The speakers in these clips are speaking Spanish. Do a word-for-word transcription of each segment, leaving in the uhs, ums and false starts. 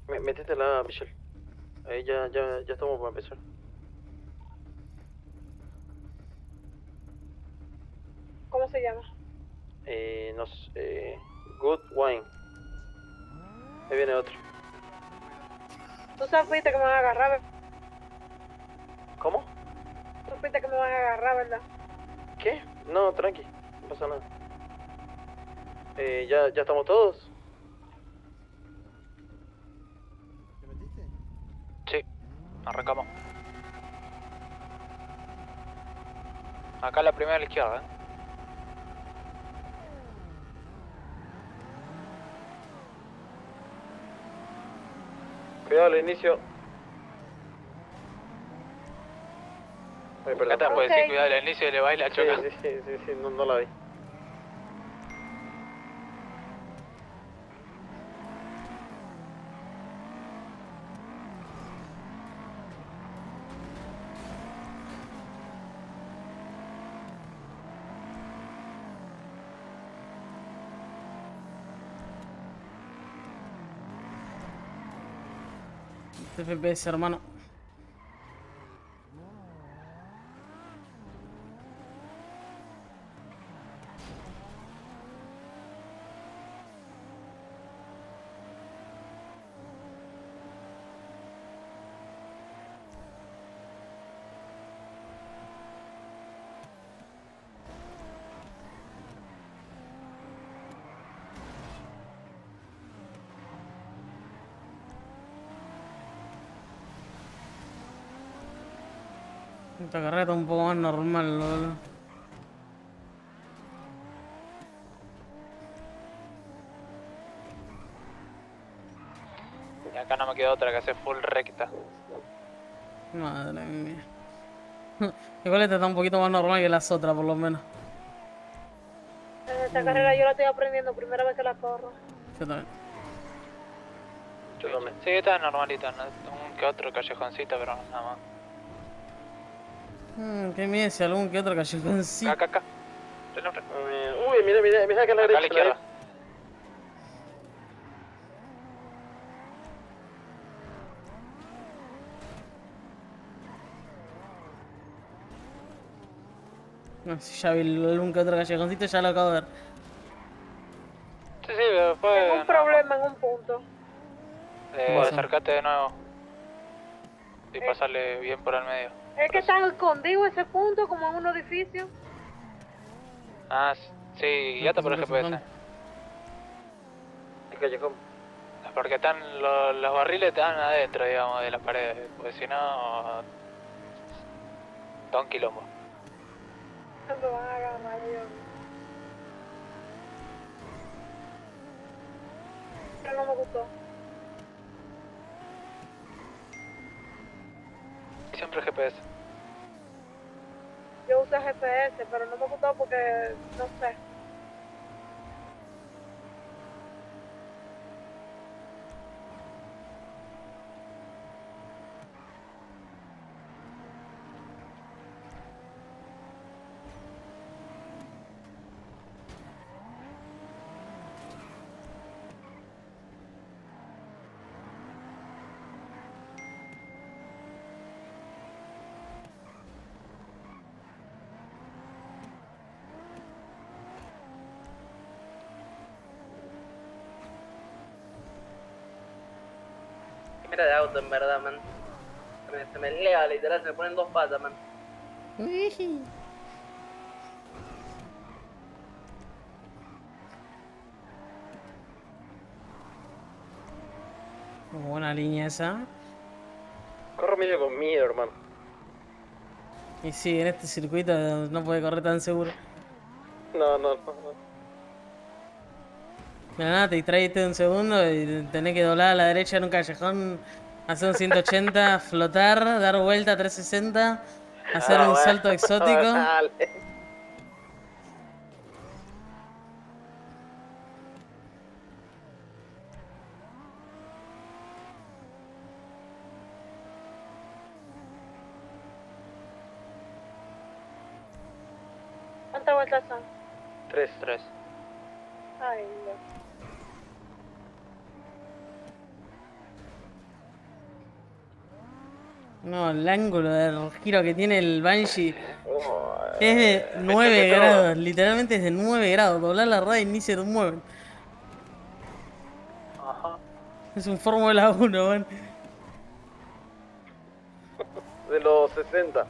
Me- Métetela, Michelle. Ahí ya, ya, ya estamos para empezar. ¿Cómo se llama? Eh, nos, eh, Good Wine. Ahí viene otro. Tú supiste que me van a agarrar, ¿verdad? ¿Cómo? Tú supiste que me van a agarrar, ¿verdad? ¿Qué? No, tranqui, no pasa nada. Eh, ya, ya estamos todos. ¿Te metiste? Sí, arrancamos. Acá la primera a la izquierda, ¿eh? Cuidado al inicio. Ay, perdón. Acá te puede Ok. decir cuidado al inicio y le baila Sí, choca. sí, sí, sí, sí, no, no la vi. F P S, hermano. Esta carrera está un poco más normal, boludo. Y acá no me queda otra que hacer full recta. Madre mía. Igual esta está un poquito más normal que las otras, por lo menos. En esta carrera yo la estoy aprendiendo, primera vez que la corro. Yo también. Yo también. Sí, está normalita, ¿no? Un que otro callejoncito, pero nada más. Mm, qué miedo si algún que otro callejoncito. Acá, acá, acá. Freno, freno. Eh, Uy, mira, mira, mira acá a la Acá a la derecha. izquierda. No, si ya vi algún que otro callejoncito, ya lo acabo de ver. Sí, sí, pero después... Tengo un no, problema en un punto. Eh, Pasa. acercate de nuevo. Y Eh. pasarle bien por el medio. Es que está escondido ese punto como en un edificio. Ah, sí, guíate por el G P S. El callejón. Porque están los, los barriles están adentro, digamos, de las paredes. Porque si no... Da un quilombo. Me van a agarrar, Dios. Pero no me gustó. Siempre G P S. Yo usé G P S, pero no me gustó porque, no sé. Mira de auto, en verdad, man. Se me, se me lea, literal, se me ponen dos patas, man. Buena línea esa. Corro medio con miedo, hermano. Y sí, en este circuito no puede correr tan seguro. No, no, no, no. De la nada te distraíste un segundo y tenés que doblar a la derecha en un callejón, hacer un ciento ochenta, flotar, dar vuelta a trescientos sesenta, hacer Ah, un bueno. salto exótico. Dale. ¿Cuántas vueltas son? Tres. Tres. Ay, Dios. No, el ángulo del giro que tiene el Banshee Oh, es de nueve que todo. grados. Literalmente es de nueve grados. Doblar la rueda y ni se mueven. Ajá. Es un Fórmula uno, man. De los sesenta.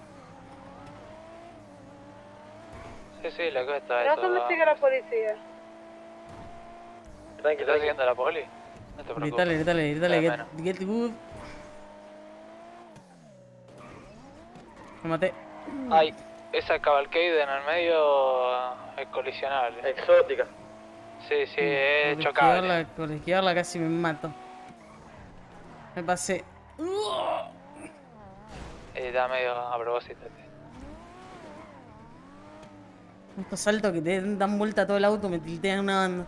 Sí, sí, la cosa está No eso. se me va. sigue la policía. ¿Te Tranqui, está tranqui. siguiendo la poli? No te preocupes. Gritale, gritale, gritale. Al Get, menos. get good. Me maté. Ay, esa cavalcade en el medio es colisionable. Exótica. Sí, sí, es Por chocable. esquivarla, por esquivarla casi me mato. Me pasé. Eh, da medio a propósito. Estos saltos que te dan vuelta todo el auto me tiltean una banda.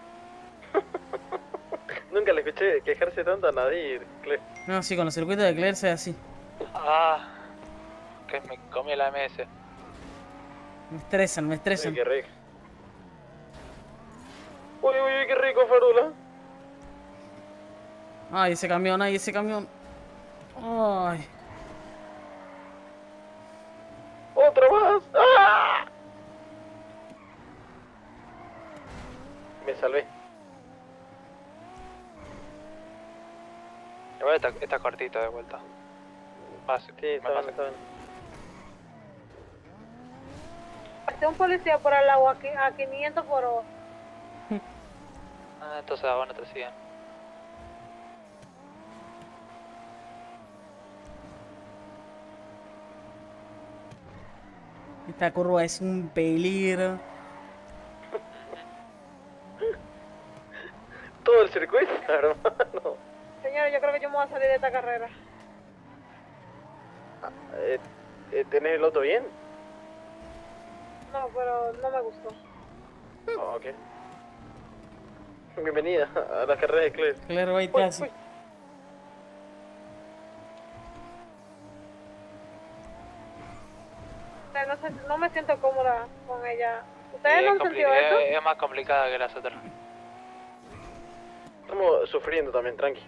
Nunca le escuché quejarse tanto a nadie, Cle. No, sí, con los circuitos de Claire se así. Ah, que me comí la M S. Me estresan, me Uy, estresan. qué rico. Uy, uy, uy, qué rico, Farula. Ay, ese camión, ay, ese camión. Ay. ¡Otra más! ¡Ah! Me salvé. Igual está, está cortito de vuelta. Más, Sí, me está bien, pasa. está bien. Pasé un policía por al lado a, qui- a quinientos por hora. Ah, entonces a vos no te siguen. Esta curva es un peligro. Todo el circuito, hermano. Señores, yo creo que yo me voy a salir de esta carrera. Eh, eh, ¿Tenés el auto bien? No, pero no me gustó. Oh, ok. Bienvenida a las carreras de Claire. Claire White Uy, Classic. uy. O sea, no, sé- no me siento cómoda con ella. ¿Ustedes Sí, no es, han compli- sentido eso? es, es más complicada que las otras. Estamos sufriendo también, tranqui.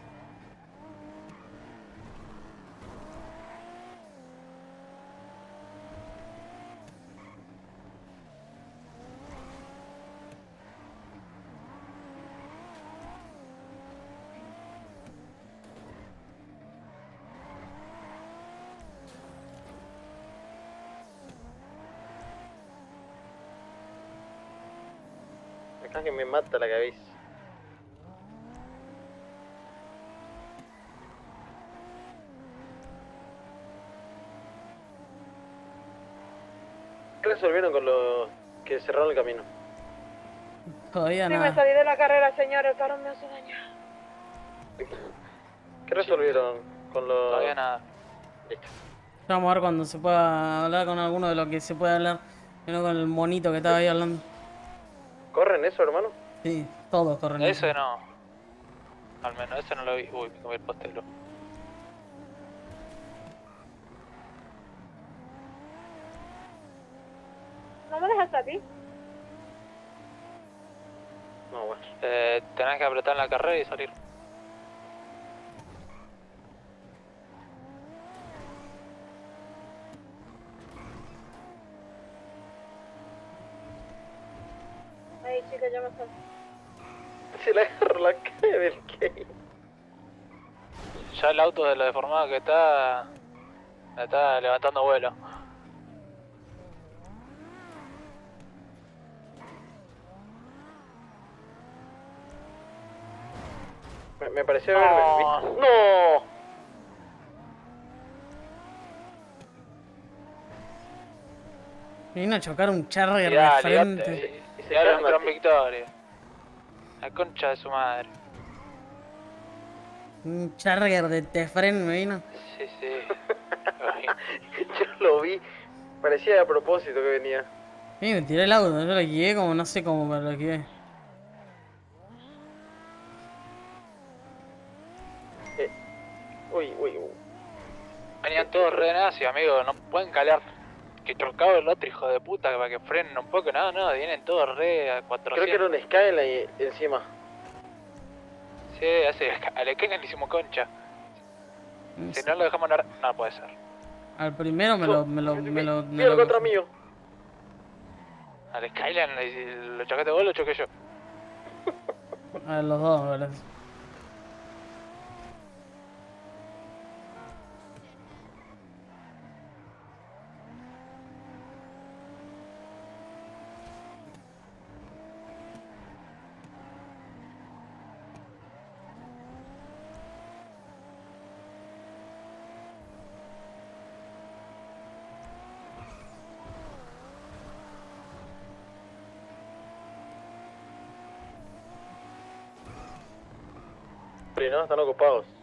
Acá que me mata la cabeza. ¿Qué resolvieron con los que cerraron el camino? Todavía Sí, me nada. salí de la carrera, señor. El carro me hace daño. ¿Qué resolvieron con los...? Todavía nada. Listo. Ya vamos a ver cuando se pueda hablar con alguno de lo que se puede hablar. Y no con el monito que estaba ahí hablando. ¿Corren eso, hermano? Sí, todos corren. Eso no. Al menos, eso no lo vi. Uy, me comí el postero. ¿No me dejas salir? No, bueno. Eh, tenés que apretar en la carrera y salir. Ay, chica, ya me salí. Se le agarró la calle del Key. Ya el auto de lo deformado que está... Está levantando vuelo. Me, me pareció No. verme. ¿viste? ¡No! Me vino a chocar un charger Mirá, de frente. ligate. Y se Y ahora quedan entró en así. victoria. La concha de su madre. Un charger de Tefren me vino. Sí, sí. Yo lo vi. Parecía a propósito que venía. Sí, me tiré el auto. Yo lo guié como no sé cómo, pero lo guié. Eh. Uy, uy, uy. Venían todos re nazi, amigo. No pueden calar. Que chocaba el otro hijo de puta para que frenen un poco. No, no, vienen todos re a cuatrocientos. Creo que era un Skyline ahí encima. Sí, así, al Skyline le hicimos concha. Si no lo dejamos andar, no puede ser. Al primero me lo, me lo, me lo, me Mira lo- contra mío. Al Skyline, ¿lo chocaste vos o lo choqué yo? A los dos, ¿verdad? Sí, no, están ocupados.